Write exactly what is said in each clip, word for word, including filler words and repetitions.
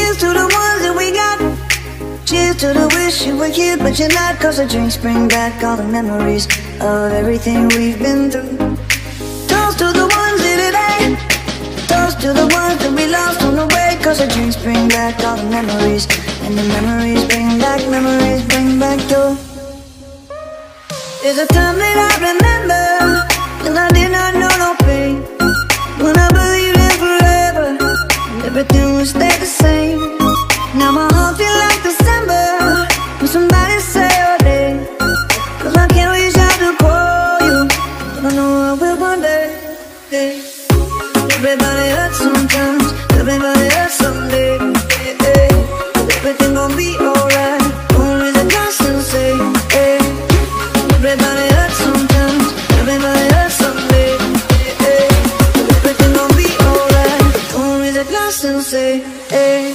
Cheers to the ones that we got. Cheers to the wish you were here but you're not. Cause the drinks bring back all the memories of everything we've been through. Toast to the ones here today. Toast to the ones that we lost on the way. Cause the drinks bring back all the memories. And the memories bring back, memories bring back joy. There's a time that I remember when I did not know no pain. When I believed in forever, everything would stay the same. Now my heart feels like December when somebody say your name. Cause I can't reach out to call you, but I know I will one day. Hey. Everybody hurts sometimes, everybody hurts someday. Hey, hey. Everything gon' be alright, only the constant say. Hey. Everybody hurts sometimes, everybody hurts someday. Hey, hey. Everything gon' be alright, only the constant say. Hey.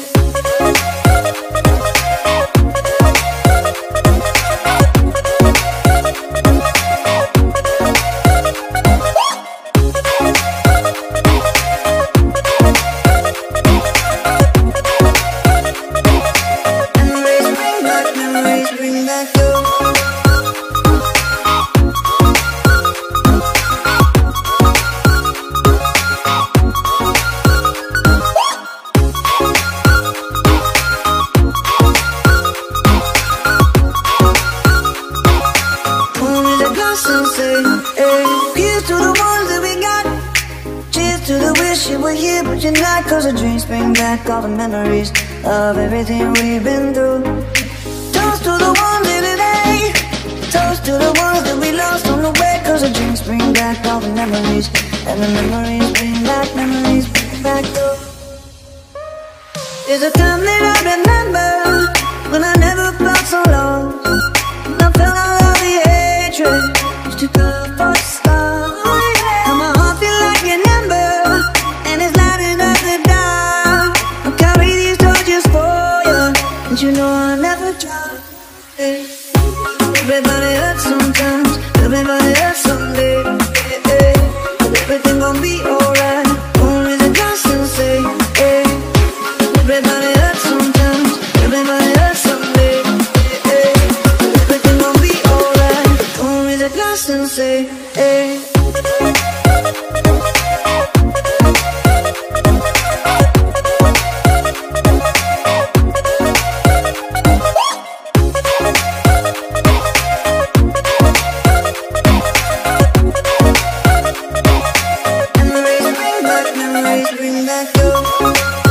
Cause the dreams bring back all the memories of everything we've been through. Toast to the ones here today. Toast to the ones that we lost on the way. Cause the dreams bring back all the memories. And the memories bring back, memories bring back joy. There's a time that I remember when I never felt so lost. When I felt all of the hatred used to come for a start. Now my heart feel like an ember, and it's lighting up the dark. I'll carry these torches for you, and you know I'll never drop. Hey. Everybody hurts sometimes, everybody hurts someday. Hey, hey. Everything gon' be alright, only the constant say. Hey. Everybody hurts sometimes, everybody hurts someday. Hey, hey. Everything gon' be alright, only the constant say. Hey. Memories bring back, memories bring back you.